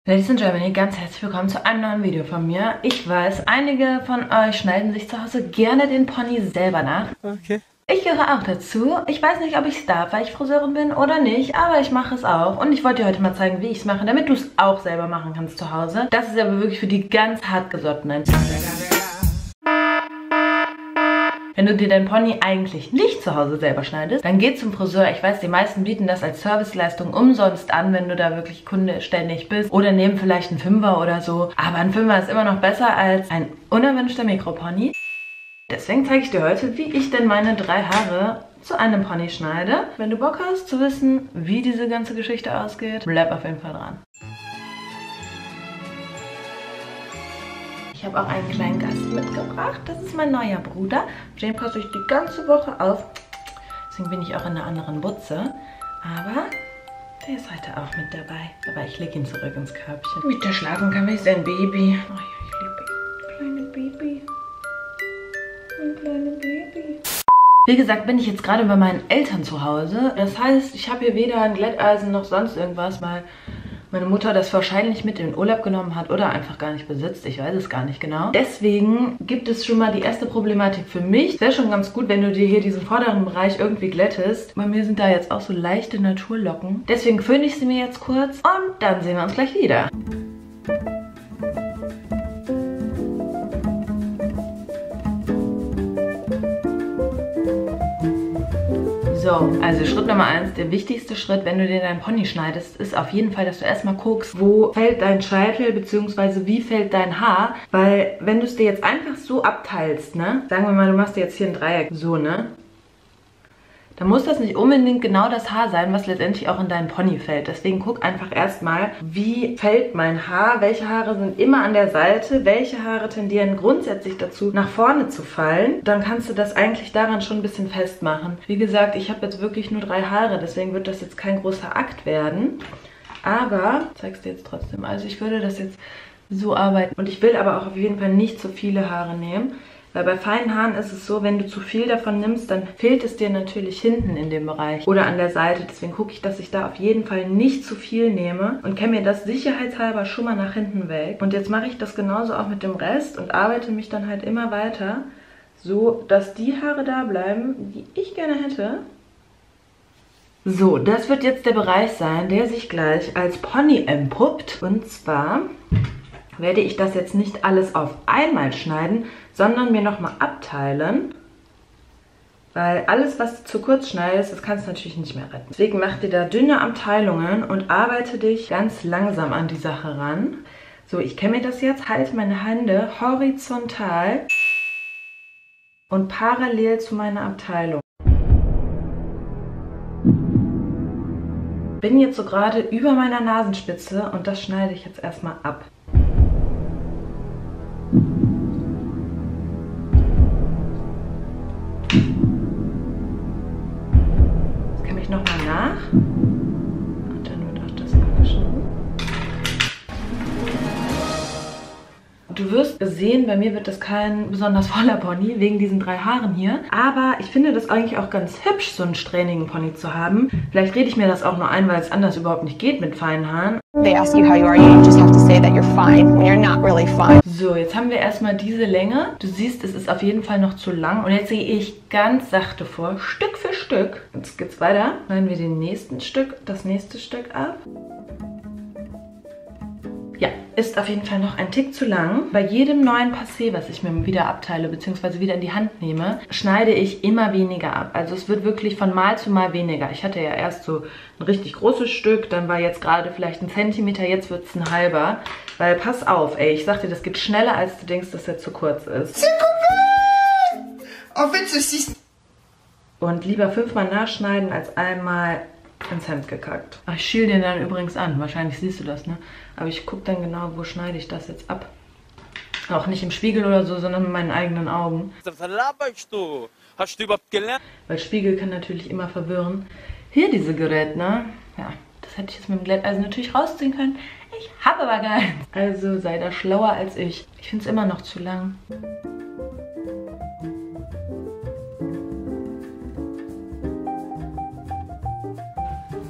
Ladies in Germany, ganz herzlich willkommen zu einem neuen Video von mir. Ich weiß, einige von euch schneiden sich zu Hause gerne den Pony selber nach. Okay. Ich gehöre auch dazu. Ich weiß nicht, ob ich es darf, weil ich Friseurin bin oder nicht, aber ich mache es auch. Und ich wollte dir heute mal zeigen, wie ich es mache, damit du es auch selber machen kannst zu Hause. Das ist aber wirklich für die ganz hartgesottenen. Wenn du dir dein Pony eigentlich nicht zu Hause selber schneidest, dann geh zum Friseur. Ich weiß, die meisten bieten das als Serviceleistung umsonst an, wenn du da wirklich kundeständig bist. Oder nehmen vielleicht einen Fünfer oder so. Aber ein Fünfer ist immer noch besser als ein unerwünschter Mikropony. Deswegen zeige ich dir heute, wie ich denn meine 3 Haare zu einem Pony schneide. Wenn du Bock hast zu wissen, wie diese ganze Geschichte ausgeht, bleib auf jeden Fall dran. Ich habe auch einen kleinen Gast mitgebracht. Das ist mein neuer Bruder. Den passe ich die ganze Woche auf. Deswegen bin ich auch in einer anderen Butze. Aber der ist heute auch mit dabei. Aber ich lege ihn zurück ins Körbchen. Damit er schlafen kann, wie sein Baby. Oh ja, ich liebe ihn. Kleine Baby. Ein kleines Baby. Wie gesagt, bin ich jetzt gerade bei meinen Eltern zu Hause. Das heißt, ich habe hier weder ein Glätteisen noch sonst irgendwas, weil meine Mutter das wahrscheinlich mit in den Urlaub genommen hat oder einfach gar nicht besitzt. Ich weiß es gar nicht genau. Deswegen gibt es schon mal die erste Problematik für mich. Es wäre schon ganz gut, wenn du dir hier diesen vorderen Bereich irgendwie glättest. Bei mir sind da jetzt auch so leichte Naturlocken. Deswegen föhne ich sie mir jetzt kurz und dann sehen wir uns gleich wieder. So, also Schritt Nummer 1, der wichtigste Schritt, wenn du dir deinen Pony schneidest, ist auf jeden Fall, dass du erstmal guckst, wo fällt dein Scheitel bzw. wie fällt dein Haar, weil wenn du es dir jetzt einfach so abteilst, ne, sagen wir mal, du machst dir jetzt hier ein Dreieck, so, ne, dann muss das nicht unbedingt genau das Haar sein, was letztendlich auch in deinen Pony fällt. Deswegen guck einfach erstmal, wie fällt mein Haar, welche Haare sind immer an der Seite, welche Haare tendieren grundsätzlich dazu, nach vorne zu fallen. Dann kannst du das eigentlich daran schon ein bisschen festmachen. Wie gesagt, ich habe jetzt wirklich nur 3 Haare, deswegen wird das jetzt kein großer Akt werden. Aber, ich zeig's dir jetzt trotzdem, also ich würde das jetzt so arbeiten. Und ich will aber auch auf jeden Fall nicht zu viele Haare nehmen. Weil bei feinen Haaren ist es so, wenn du zu viel davon nimmst, dann fehlt es dir natürlich hinten in dem Bereich oder an der Seite. Deswegen gucke ich, dass ich da auf jeden Fall nicht zu viel nehme und kämme mir das sicherheitshalber schon mal nach hinten weg. Und jetzt mache ich das genauso auch mit dem Rest und arbeite mich dann halt immer weiter, so dass die Haare da bleiben, die ich gerne hätte. So, das wird jetzt der Bereich sein, der sich gleich als Pony entpuppt. Und zwar werde ich das jetzt nicht alles auf einmal schneiden, sondern mir nochmal abteilen, weil alles, was du zu kurz schneidest, das kannst du natürlich nicht mehr retten. Deswegen mach dir da dünne Abteilungen und arbeite dich ganz langsam an die Sache ran. So, ich kämme mir das jetzt, halte meine Hände horizontal und parallel zu meiner Abteilung. Bin jetzt so gerade über meiner Nasenspitze und das schneide ich jetzt erstmal ab. Jetzt kämme ich nochmal nach und dann wird auch das abgeschnitten. Du wirst sehen, bei mir wird das kein besonders voller Pony, wegen diesen 3 Haaren hier. Aber ich finde das eigentlich auch ganz hübsch, so einen strähnigen Pony zu haben. Vielleicht rede ich mir das auch nur ein, weil es anders überhaupt nicht geht mit feinen Haaren. They ask you how you are, you just have to say that you're fine when you're not really fine. So, jetzt haben wir erstmal diese Länge. Du siehst, es ist auf jeden Fall noch zu lang. Und jetzt gehe ich ganz sachte vor, Stück für Stück. Jetzt geht's weiter. Schneiden wir das nächste Stück ab. Ja, ist auf jeden Fall noch ein Tick zu lang. Bei jedem neuen Passé, was ich mir wieder abteile bzw. wieder in die Hand nehme, schneide ich immer weniger ab. Also es wird wirklich von Mal zu Mal weniger. Ich hatte ja erst so ein richtig großes Stück, dann war jetzt gerade vielleicht 1 Zentimeter, jetzt wird es ein halber. Weil pass auf, ey, ich sag dir, das geht schneller, als du denkst, dass er zu kurz ist. Und lieber 5-mal nachschneiden, als einmal ins Hemd gekackt. Ach, ich schiel den dann übrigens an. Wahrscheinlich siehst du das, ne? Aber ich gucke dann genau, wo schneide ich das jetzt ab. Auch nicht im Spiegel oder so, sondern mit meinen eigenen Augen. Was laberst du? Hast du überhaupt gelernt? Weil Spiegel kann natürlich immer verwirren. Hier diese Gerät, ne? Ja, das hätte ich jetzt mit dem Glätteisen natürlich rausziehen können. Ich habe aber gar nichts. Also sei da schlauer als ich. Ich finde es immer noch zu lang.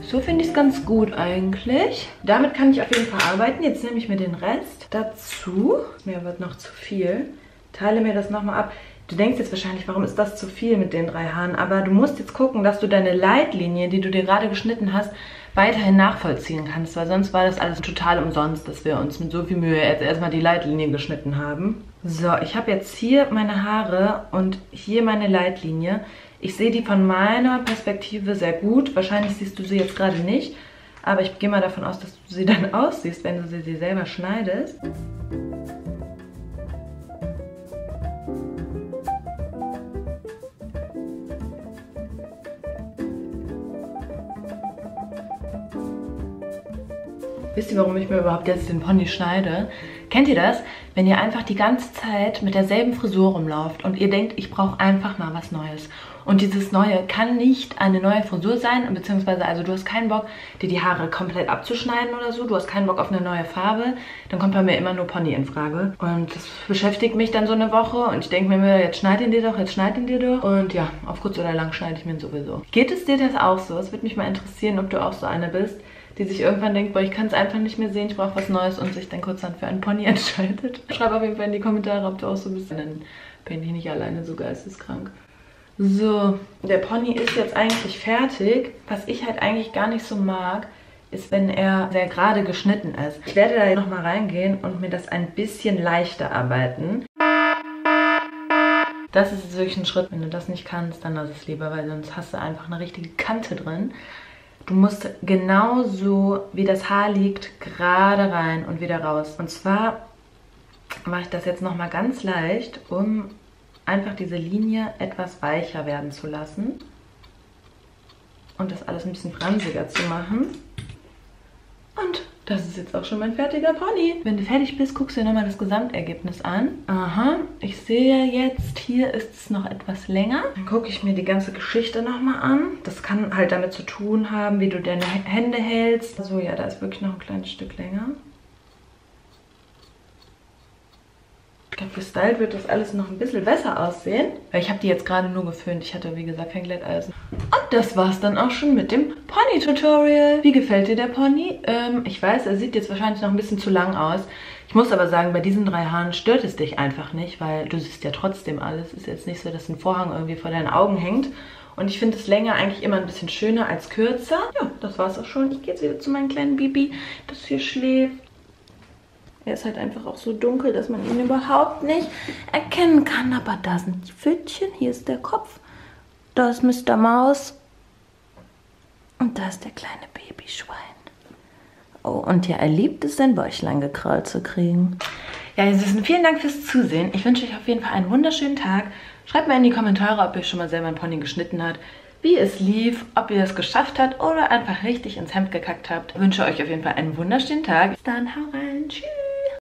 So finde ich es ganz gut eigentlich. Damit kann ich auf jeden Fall arbeiten. Jetzt nehme ich mir den Rest dazu. Mir wird noch zu viel. Teile mir das nochmal ab. Du denkst jetzt wahrscheinlich, warum ist das zu viel mit den 3 Haaren? Aber du musst jetzt gucken, dass du deine Leitlinie, die du dir gerade geschnitten hast, weiterhin nachvollziehen kannst. Weil sonst war das alles total umsonst, dass wir uns mit so viel Mühe jetzt erstmal die Leitlinie geschnitten haben. So, ich habe jetzt hier meine Haare und hier meine Leitlinie. Ich sehe die von meiner Perspektive sehr gut. Wahrscheinlich siehst du sie jetzt gerade nicht. Aber ich gehe mal davon aus, dass du sie dann aussiehst, wenn du sie selber schneidest. Wisst ihr, warum ich mir überhaupt jetzt den Pony schneide? Kennt ihr das? Wenn ihr einfach die ganze Zeit mit derselben Frisur rumlauft und ihr denkt, ich brauche einfach mal was Neues. Und dieses Neue kann nicht eine neue Frisur sein, beziehungsweise also du hast keinen Bock, dir die Haare komplett abzuschneiden oder so. Du hast keinen Bock auf eine neue Farbe. Dann kommt bei mir immer nur Pony in Frage. Und das beschäftigt mich dann so eine Woche und ich denke mir, jetzt schneid ihn dir doch, jetzt schneid ihn dir doch. Und ja, auf kurz oder lang schneide ich mir ihn sowieso. Geht es dir das auch so? Es würde mich mal interessieren, ob du auch so eine bist, die sich irgendwann denkt, boah, ich kann es einfach nicht mehr sehen, ich brauche was Neues und sich dann kurz dann für einen Pony entscheidet. Schreib auf jeden Fall in die Kommentare, ob du auch so bist. Dann bin ich nicht alleine so geisteskrank. So, der Pony ist jetzt eigentlich fertig. Was ich halt eigentlich gar nicht so mag, ist, wenn er sehr gerade geschnitten ist. Ich werde da nochmal reingehen und mir das ein bisschen leichter arbeiten. Das ist wirklich ein Schritt. Wenn du das nicht kannst, dann lass es lieber, weil sonst hast du einfach eine richtige Kante drin. Du musst genauso, wie das Haar liegt, gerade rein und wieder raus. Und zwar mache ich das jetzt nochmal ganz leicht, um einfach diese Linie etwas weicher werden zu lassen. Und das alles ein bisschen fransiger zu machen. Und das ist jetzt auch schon mein fertiger Pony. Wenn du fertig bist, guckst du dir nochmal das Gesamtergebnis an. Aha, ich sehe jetzt, hier ist es noch etwas länger. Dann gucke ich mir die ganze Geschichte nochmal an. Das kann halt damit zu tun haben, wie du deine Hände hältst. Also ja, da ist wirklich noch ein kleines Stück länger. Ich glaube, gestylt wird das alles noch ein bisschen besser aussehen. Weil ich habe die jetzt gerade nur geföhnt. Ich hatte, wie gesagt, kein Glätteisen. Und das war's dann auch schon mit dem Pony-Tutorial. Wie gefällt dir der Pony? Ich weiß, er sieht jetzt wahrscheinlich noch ein bisschen zu lang aus. Ich muss aber sagen, bei diesen 3 Haaren stört es dich einfach nicht, weil du siehst ja trotzdem alles. Ist jetzt nicht so, dass ein Vorhang irgendwie vor deinen Augen hängt. Und ich finde es länger eigentlich immer ein bisschen schöner als kürzer. Ja, das war's auch schon. Ich gehe jetzt wieder zu meinem kleinen Bibi, das hier schläft. Er ist halt einfach auch so dunkel, dass man ihn überhaupt nicht erkennen kann. Aber da sind die Pfötchen, hier ist der Kopf, da ist Mr. Maus und da ist der kleine Babyschwein. Oh, und ja, er liebt es, sein Bäuchlein gekrallt zu kriegen. Ja, ihr Süßen, vielen Dank fürs Zusehen. Ich wünsche euch auf jeden Fall einen wunderschönen Tag. Schreibt mir in die Kommentare, ob ihr schon mal selber einen Pony geschnitten habt, wie es lief, ob ihr es geschafft habt oder einfach richtig ins Hemd gekackt habt. Ich wünsche euch auf jeden Fall einen wunderschönen Tag. Bis dann, hau rein, tschüss.